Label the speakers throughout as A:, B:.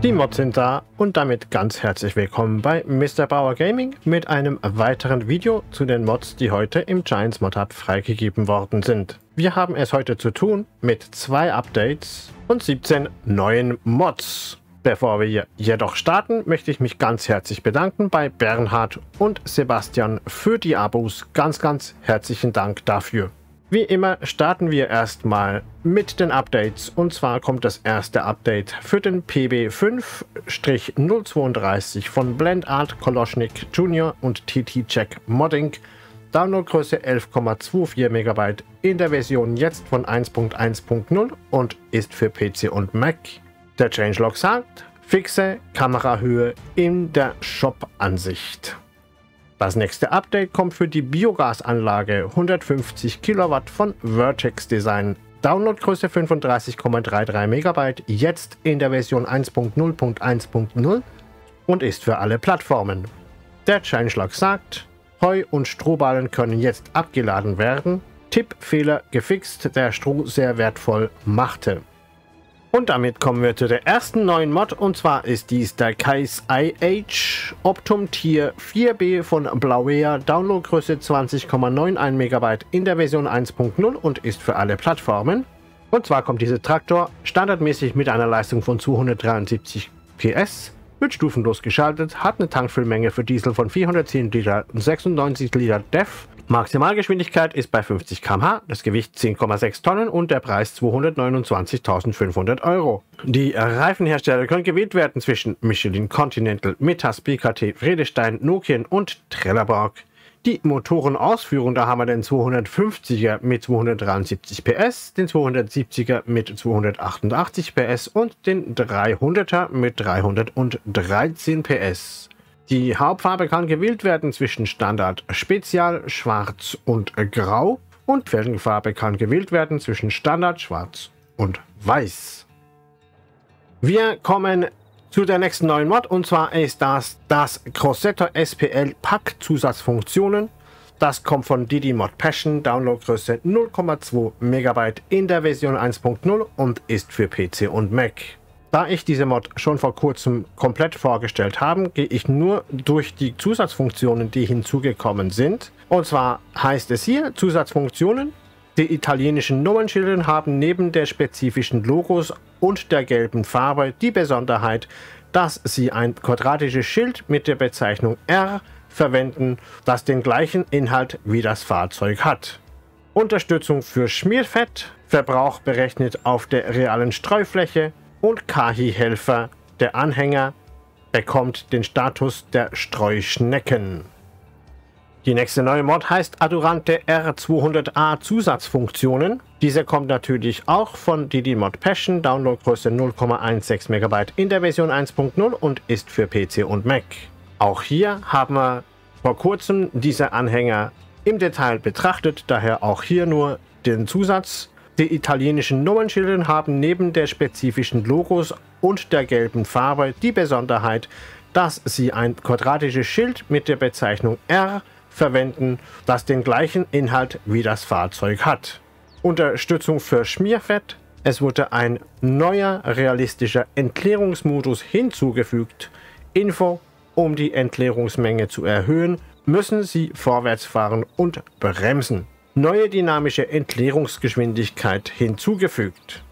A: Die Mods sind da und damit ganz herzlich willkommen bei Mr. Bauer Gaming mit einem weiteren Video zu den Mods, die heute im Giants Mod Hub freigegeben worden sind. Wir haben es heute zu tun mit 2 Updates und 17 neuen Mods. Bevor wir jedoch starten, möchte ich mich ganz herzlich bedanken bei Bernhard und Sebastian für die Abos. Ganz herzlichen Dank dafür. Wie immer starten wir erstmal mit den Updates, und zwar kommt das erste Update für den PB5-032 von Blendart Koloschnik Jr. und TT Check Modding. Downloadgröße 11,24 MB in der Version jetzt von 1.1.0 und ist für PC und Mac. Der Changelog sagt, fixe Kamerahöhe in der Shop-Ansicht. Das nächste Update kommt für die Biogasanlage 150 Kilowatt von Vertex Design. Downloadgröße 35,33 MB, jetzt in der Version 1.0.1.0 und ist für alle Plattformen. Der Changelog sagt, Heu und Strohballen können jetzt abgeladen werden. Tippfehler gefixt, der Stroh sehr wertvoll machte. Und damit kommen wir zu der ersten neuen Mod, und zwar ist dies der Kais IH Optum Tier 4B von Blauea, Downloadgröße 20,91 MB in der Version 1.0 und ist für alle Plattformen. Und zwar kommt dieser Traktor standardmäßig mit einer Leistung von 273 PS, wird stufenlos geschaltet, hat eine Tankfüllmenge für Diesel von 410 Liter und 96 Liter DEF. Maximalgeschwindigkeit ist bei 50 km/h, das Gewicht 10,6 Tonnen und der Preis 229.500 €. Die Reifenhersteller können gewählt werden zwischen Michelin, Continental, Metas, BKT, Vredestein, Nokian und Trelleborg. Die Motorenausführung, da haben wir den 250er mit 273 PS, den 270er mit 288 PS und den 300er mit 313 PS. Die Hauptfarbe kann gewählt werden zwischen Standard, Spezial, Schwarz und Grau, und Felgenfarbe kann gewählt werden zwischen Standard, Schwarz und Weiß. Wir kommen zu der nächsten neuen Mod, und zwar ist das Crossetto SPL Pack Zusatzfunktionen. Das kommt von Didi Mod Passion, Downloadgröße 0,2 MB in der Version 1.0 und ist für PC und Mac. Da ich diese Mod schon vor kurzem komplett vorgestellt habe, gehe ich nur durch die Zusatzfunktionen, die hinzugekommen sind. Und zwar heißt es hier, Zusatzfunktionen: Die italienischen Nummernschilder haben neben der spezifischen Logos und der gelben Farbe die Besonderheit, dass sie ein quadratisches Schild mit der Bezeichnung R verwenden, das den gleichen Inhalt wie das Fahrzeug hat. Unterstützung für Schmierfett, Verbrauch berechnet auf der realen Streufläche, und KI-Helfer, der Anhänger, bekommt den Status der Streuschnecken. Die nächste neue Mod heißt Adurante R200A Zusatzfunktionen. Diese kommt natürlich auch von Didi Mod Passion, Downloadgröße 0,16 MB in der Version 1.0 und ist für PC und Mac. Auch hier haben wir vor kurzem diese Anhänger im Detail betrachtet, daher auch hier nur den Zusatz. Die italienischen Nummernschilder haben neben der spezifischen Logos und der gelben Farbe die Besonderheit, dass sie ein quadratisches Schild mit der Bezeichnung R verwenden, das den gleichen Inhalt wie das Fahrzeug hat. Unterstützung für Schmierfett. Es wurde ein neuer realistischer Entleerungsmodus hinzugefügt. Info: Um die Entleerungsmenge zu erhöhen, müssen Sie vorwärts fahren und bremsen. Neue dynamische Entleerungsgeschwindigkeit hinzugefügt.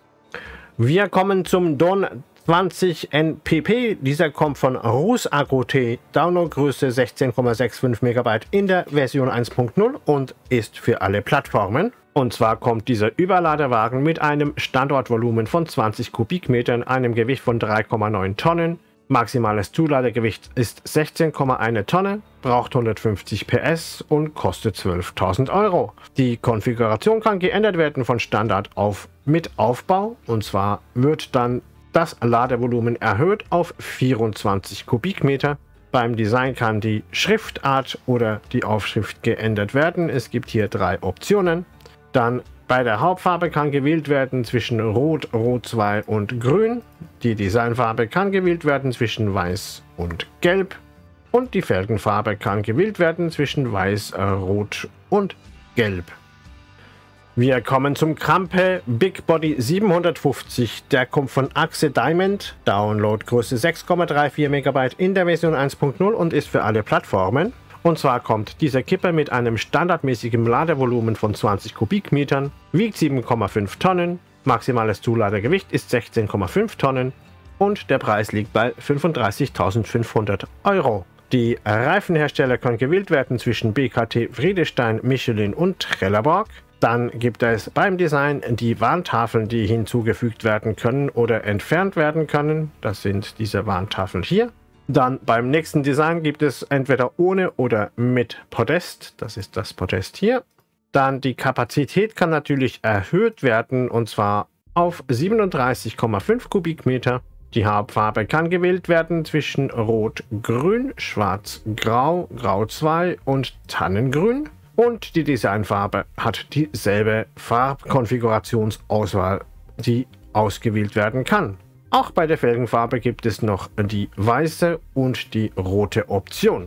A: Wir kommen zum Don 20 NPP. Dieser kommt von Rus Agro-T, Downloadgröße 16,65 MB in der Version 1.0 und ist für alle Plattformen. Und zwar kommt dieser Überladewagen mit einem Standortvolumen von 20 Kubikmetern, einem Gewicht von 3,9 Tonnen. Maximales Zuladegewicht ist 16,1 Tonne, braucht 150 PS und kostet 12.000 €. Die Konfiguration kann geändert werden von Standard auf mit Aufbau, und zwar wird dann das Ladevolumen erhöht auf 24 Kubikmeter. Beim Design kann die Schriftart oder die Aufschrift geändert werden. Es gibt hier 3 Optionen. Dann bei der Hauptfarbe kann gewählt werden zwischen Rot, Rot 2 und Grün. Die Designfarbe kann gewählt werden zwischen Weiß und Gelb. Und die Felgenfarbe kann gewählt werden zwischen Weiß, Rot und Gelb. Wir kommen zum Krampe Big Body 750. Der kommt von Axe Diamond. Downloadgröße 6,34 MB in der Version 1.0 und ist für alle Plattformen. Und zwar kommt dieser Kipper mit einem standardmäßigen Ladevolumen von 20 Kubikmetern, wiegt 7,5 Tonnen, maximales Zuladegewicht ist 16,5 Tonnen und der Preis liegt bei 35.500 Euro. Die Reifenhersteller können gewählt werden zwischen BKT, Friedestein, Michelin und Trelleborg. Dann gibt es beim Design die Warntafeln, die hinzugefügt werden können oder entfernt werden können. Das sind diese Warntafeln hier. Dann beim nächsten Design gibt es entweder ohne oder mit Podest. Das ist das Podest hier. Dann die Kapazität kann natürlich erhöht werden und zwar auf 37,5 Kubikmeter. Die Hauptfarbe kann gewählt werden zwischen Rot, Grün, Schwarz, Grau, Grau 2 und Tannengrün. Und die Designfarbe hat dieselbe Farbkonfigurationsauswahl, die ausgewählt werden kann. Auch bei der Felgenfarbe gibt es noch die weiße und die rote Option.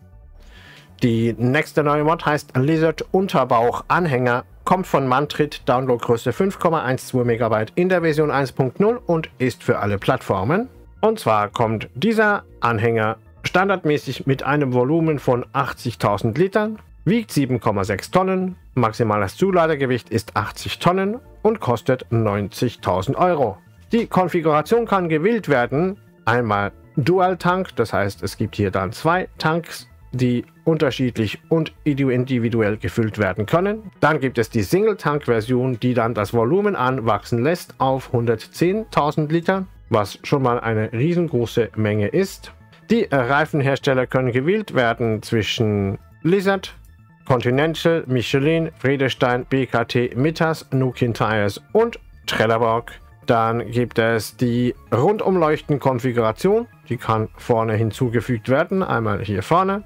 A: Die nächste neue Mod heißt Lizard Unterbauch Anhänger, kommt von Mantrit, Downloadgröße 5,12 MB in der Version 1.0 und ist für alle Plattformen. Und zwar kommt dieser Anhänger standardmäßig mit einem Volumen von 80.000 Litern, wiegt 7,6 Tonnen, maximales Zuladegewicht ist 80 Tonnen und kostet 90.000 Euro. Die Konfiguration kann gewählt werden, einmal Dual Tank, das heißt es gibt hier dann zwei Tanks, die unterschiedlich und individuell gefüllt werden können. Dann gibt es die Single Tank Version, die dann das Volumen anwachsen lässt auf 110.000 Liter, was schon mal eine riesengroße Menge ist. Die Reifenhersteller können gewählt werden zwischen Lizard, Continental, Michelin, Friedestein, BKT, Mittas, Nokian Tires und Trelleborg. Dann gibt es die Rundumleuchten-Konfiguration. Die kann vorne hinzugefügt werden. Einmal hier vorne,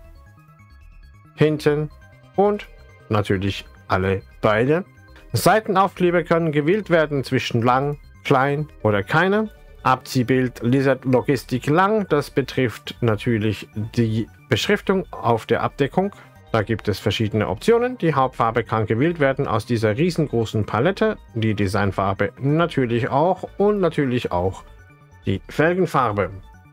A: hinten und natürlich alle beide. Seitenaufkleber können gewählt werden zwischen lang, klein oder keine. Abziehbild Lizard Logistik lang. Das betrifft natürlich die Beschriftung auf der Abdeckung. Da gibt es verschiedene Optionen. Die Hauptfarbe kann gewählt werden aus dieser riesengroßen Palette. Die Designfarbe natürlich auch und natürlich auch die Felgenfarbe.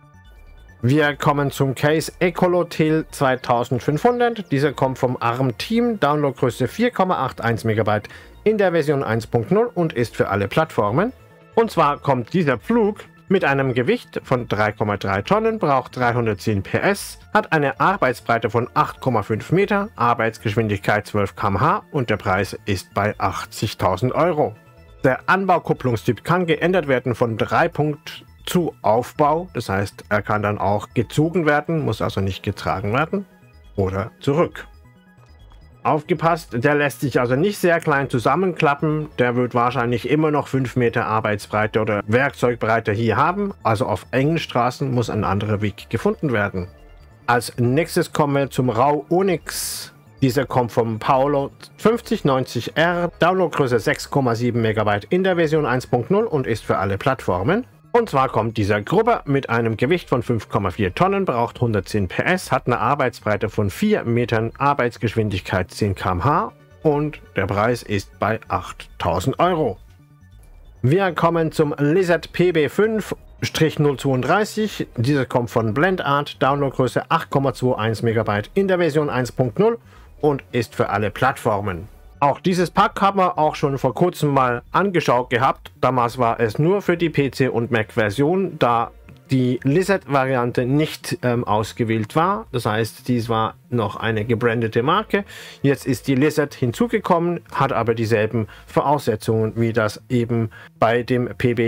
A: Wir kommen zum Case Ecolotel 2500. Dieser kommt vom ARM Team. Downloadgröße 4,81 MB in der Version 1.0 und ist für alle Plattformen. Und zwar kommt dieser Pflug mit einem Gewicht von 3,3 Tonnen, braucht 310 PS, hat eine Arbeitsbreite von 8,5 Meter, Arbeitsgeschwindigkeit 12 km/h und der Preis ist bei 80.000 Euro. Der Anbaukupplungstyp kann geändert werden von 3-Punkt zu Aufbau, das heißt, er kann dann auch gezogen werden, muss also nicht getragen werden oder zurück. Aufgepasst, der lässt sich also nicht sehr klein zusammenklappen, der wird wahrscheinlich immer noch 5 Meter Arbeitsbreite oder Werkzeugbreite hier haben, also auf engen Straßen muss ein anderer Weg gefunden werden. Als nächstes kommen wir zum Rau Onyx. Dieser kommt vom Paolo 5090R, Downloadgröße 6,7 MB in der Version 1.0 und ist für alle Plattformen. Und zwar kommt dieser Grubber mit einem Gewicht von 5,4 Tonnen, braucht 110 PS, hat eine Arbeitsbreite von 4 Metern, Arbeitsgeschwindigkeit 10 km/h und der Preis ist bei 8.000 Euro. Wir kommen zum Lizard PB5-032. Dieser kommt von Blendart, Downloadgröße 8,21 MB in der Version 1.0 und ist für alle Plattformen. Auch dieses Pack haben wir auch schon vor kurzem mal angeschaut gehabt. Damals war es nur für die PC- und Mac-Version, da die Lizard-Variante nicht ausgewählt war. Das heißt, dies war noch eine gebrandete Marke. Jetzt ist die Lizard hinzugekommen, hat aber dieselben Voraussetzungen, wie das eben bei dem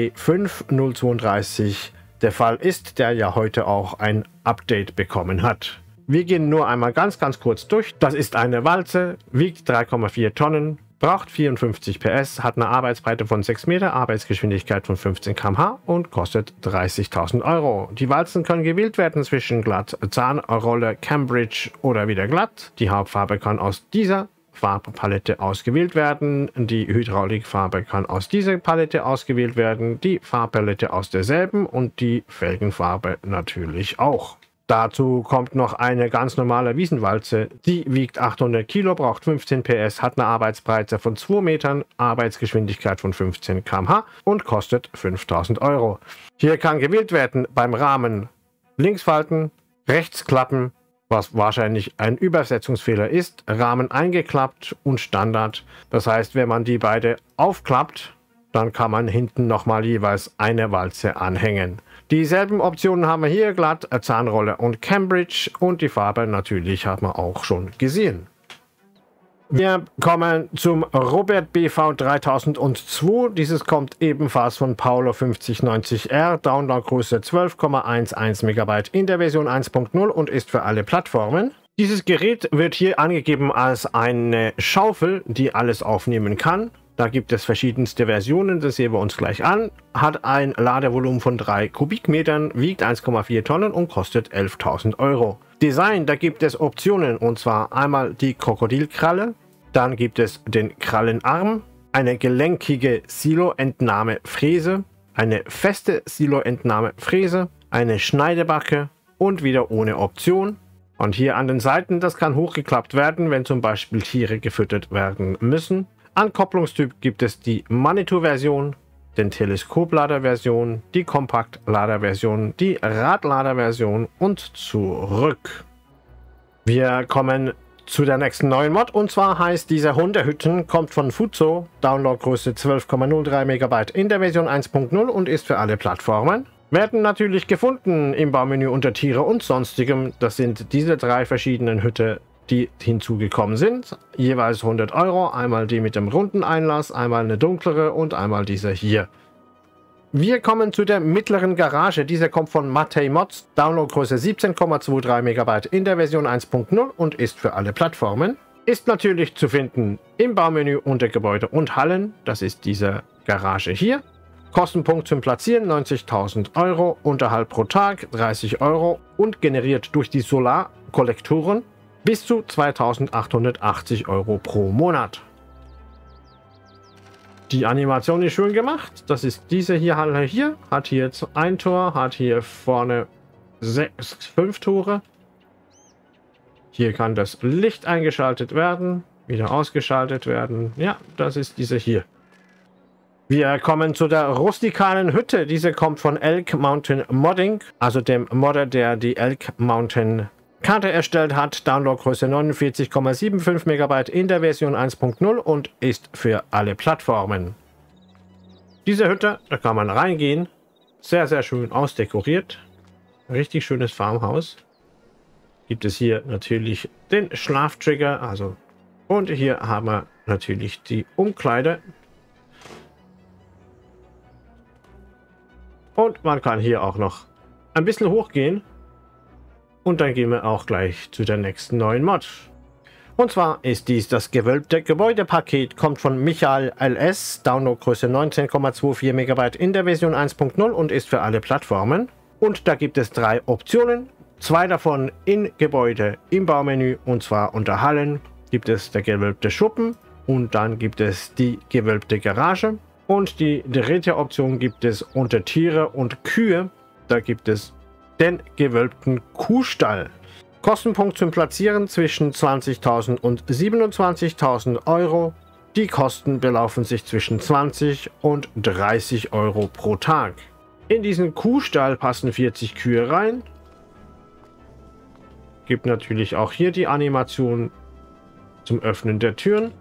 A: PB5-032 der Fall ist, der ja heute auch ein Update bekommen hat. Wir gehen nur einmal ganz kurz durch. Das ist eine Walze, wiegt 3,4 Tonnen, braucht 54 PS, hat eine Arbeitsbreite von 6 Meter, Arbeitsgeschwindigkeit von 15 km/h und kostet 30.000 Euro. Die Walzen können gewählt werden zwischen glatt, Zahnrolle, Cambridge oder wieder glatt. Die Hauptfarbe kann aus dieser Farbpalette ausgewählt werden. Die Hydraulikfarbe kann aus dieser Palette ausgewählt werden. Die Farbpalette aus derselben und die Felgenfarbe natürlich auch. Dazu kommt noch eine ganz normale Wiesenwalze. Die wiegt 800 Kilo, braucht 15 PS, hat eine Arbeitsbreite von 2 Metern, Arbeitsgeschwindigkeit von 15 km/h und kostet 5.000 Euro. Hier kann gewählt werden beim Rahmen links falten, rechts klappen, was wahrscheinlich ein Übersetzungsfehler ist, Rahmen eingeklappt und Standard. Das heißt, wenn man die beide aufklappt, dann kann man hinten nochmal jeweils eine Walze anhängen. Dieselben Optionen haben wir hier, glatt, Zahnrolle und Cambridge, und die Farbe natürlich hat man auch schon gesehen. Wir kommen zum Robert BV 3002. Dieses kommt ebenfalls von Paulo 5090R, Downloadgröße 12,11 MB in der Version 1.0 und ist für alle Plattformen. Dieses Gerät wird hier angegeben als eine Schaufel, die alles aufnehmen kann. Da gibt es verschiedenste Versionen, das sehen wir uns gleich an. Hat ein Ladevolumen von 3 Kubikmetern, wiegt 1,4 Tonnen und kostet 11.000 Euro. Design, da gibt es Optionen, und zwar einmal die Krokodilkralle, dann gibt es den Krallenarm, eine gelenkige Silo-Entnahme-Fräse, eine feste Silo-Entnahme-Fräse, eine Schneidebacke und wieder ohne Option. Und hier an den Seiten, das kann hochgeklappt werden, wenn zum Beispiel Tiere gefüttert werden müssen. Ankopplungstyp gibt es die Manitou-Version, den Teleskoplader-Version, die Kompaktlader-Version, die Radlader-Version und zurück. Wir kommen zu der nächsten neuen Mod, und zwar heißt diese Hundehütten, kommt von Fuzo, Downloadgröße 12,03 MB in der Version 1.0 und ist für alle Plattformen. Werden natürlich gefunden im Baumenü unter Tiere und Sonstigem. Das sind diese 3 verschiedenen Hütten, die hinzugekommen sind. Jeweils 100 Euro. Einmal die mit dem runden Einlass, einmal eine dunklere und einmal diese hier. Wir kommen zu der mittleren Garage. Diese kommt von Matei Mods. Downloadgröße 17,23 MB in der Version 1.0 und ist für alle Plattformen. Ist natürlich zu finden im Baumenü unter Gebäude und Hallen. Das ist diese Garage hier. Kostenpunkt zum Platzieren 90.000 Euro. Unterhalt pro Tag 30 Euro und generiert durch die Solarkollektoren bis zu 2.880 Euro pro Monat. Die Animation ist schön gemacht. Das ist diese hier, hat hier ein Tor, hat hier vorne 5 Tore. Hier kann das Licht eingeschaltet werden, wieder ausgeschaltet werden. Ja, das ist diese hier. Wir kommen zu der rustikalen Hütte. Diese kommt von Elk Mountain Modding, also dem Modder, der die Elk Mountain Karte erstellt hat. Downloadgröße 49,75 MB in der Version 1.0 und ist für alle Plattformen. Diese Hütte, da kann man reingehen. Sehr, sehr schön ausdekoriert. Richtig schönes Farmhaus. Gibt es hier natürlich den Schlaftrigger. Und hier haben wir natürlich die Umkleide. Und man kann hier auch noch ein bisschen hochgehen. Und dann gehen wir auch gleich zu der nächsten neuen Mod. Und zwar ist dies das gewölbte Gebäudepaket, kommt von Michael LS, Downloadgröße 19,24 MB in der Version 1.0 und ist für alle Plattformen. Und da gibt es 3 Optionen, 2 davon in Gebäude im Baumenü, und zwar unter Hallen gibt es der gewölbte Schuppen und dann gibt es die gewölbte Garage. Und die dritte Option gibt es unter Tiere und Kühe, da gibt es den gewölbten Kuhstall. Kostenpunkt zum Platzieren zwischen 20.000 und 27.000 Euro. Die Kosten belaufen sich zwischen 20 und 30 Euro pro Tag. In diesen Kuhstall passen 40 Kühe rein. Gibt natürlich auch hier die Animation zum Öffnen der Türen.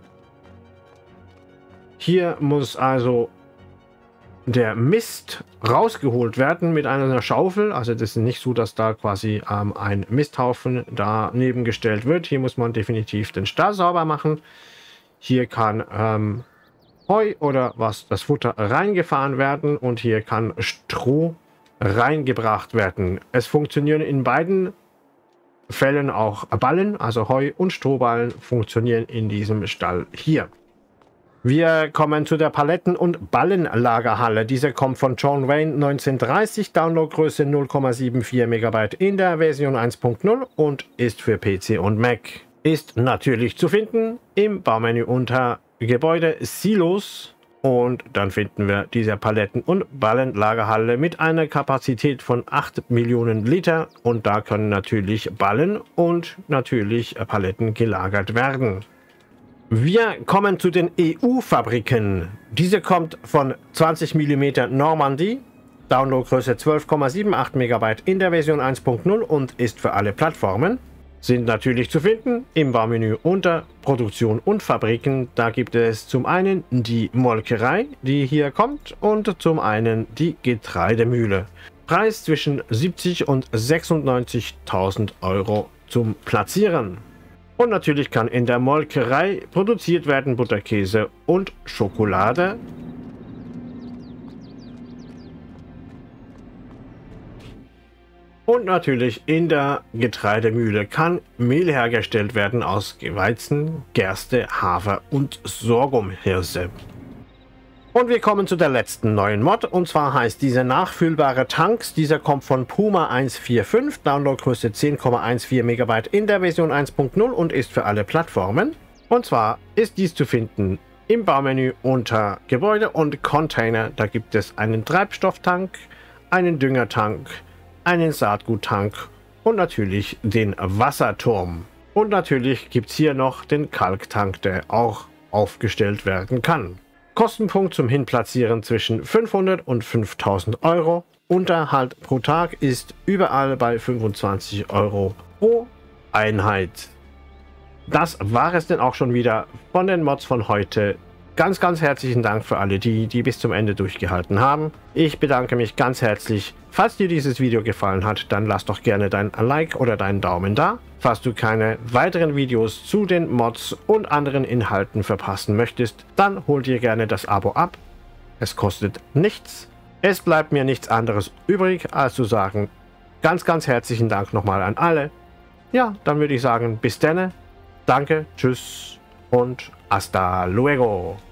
A: Hier muss also der Mist rausgeholt werden mit einer Schaufel. Also das ist nicht so, dass da quasi ein Misthaufen daneben gestellt wird. Hier muss man definitiv den Stall sauber machen. Hier kann Heu oder das Futter reingefahren werden und hier kann Stroh reingebracht werden. Es funktionieren in beiden Fällen auch Ballen, also Heu und Strohballen funktionieren in diesem Stall hier. Wir kommen zu der Paletten- und Ballenlagerhalle. Diese kommt von John Wayne 1930, Downloadgröße 0,74 MB in der Version 1.0 und ist für PC und Mac. Ist natürlich zu finden im Baumenü unter Gebäude, Silos Und dann finden wir diese Paletten- und Ballenlagerhalle mit einer Kapazität von 8 Millionen Liter. Und da können natürlich Ballen und natürlich Paletten gelagert werden. Wir kommen zu den EU-Fabriken. Diese kommt von 20 mm Normandy. Downloadgröße 12,78 MB in der Version 1.0 und ist für alle Plattformen. Sind natürlich zu finden im Baumenü unter Produktion und Fabriken. Da gibt es zum einen die Molkerei, die hier kommt, und zum einen die Getreidemühle. Preis zwischen 70 und 96.000 Euro zum Platzieren. Und natürlich kann in der Molkerei produziert werden Butterkäse und Schokolade. Und natürlich in der Getreidemühle kann Mehl hergestellt werden aus Weizen, Gerste, Hafer und Sorghumhirse. Und wir kommen zu der letzten neuen Mod, und zwar heißt diese nachfüllbare Tanks. Dieser kommt von Puma 145, Downloadgröße 10,14 MB in der Version 1.0 und ist für alle Plattformen. Und zwar ist dies zu finden im Baumenü unter Gebäude und Container. Da gibt es einen Treibstofftank, einen Düngertank, einen Saatguttank und natürlich den Wasserturm. Und natürlich gibt es hier noch den Kalktank, der auch aufgestellt werden kann. Kostenpunkt zum Hinplatzieren zwischen 500 und 5000 Euro. Unterhalt pro Tag ist überall bei 25 Euro pro Einheit. Das war es denn auch schon wieder von den Mods von heute. Ganz, ganz herzlichen Dank für alle, die bis zum Ende durchgehalten haben. Ich bedanke mich ganz herzlich. Falls dir dieses Video gefallen hat, dann lass doch gerne dein Like oder deinen Daumen da. Falls du keine weiteren Videos zu den Mods und anderen Inhalten verpassen möchtest, dann hol dir gerne das Abo ab. Es kostet nichts. Es bleibt mir nichts anderes übrig, als zu sagen, ganz, ganz herzlichen Dank nochmal an alle. Ja, dann würde ich sagen, bis denne. Danke, tschüss und hasta luego.